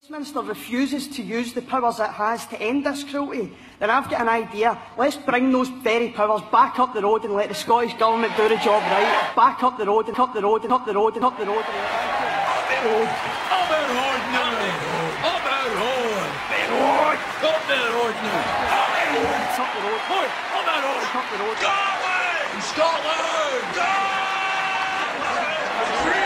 Minister refuses to use the powers it has to end this cruelty, then I've got an idea. Let's bring those very powers back up the road and let the Scottish Government do the job right. Back up the road and up the road and up the road and up the road. Up the road now. Up the road. Up the road now. Up the road. Up the road. Up the road. Scotland! Scotland! Scotland!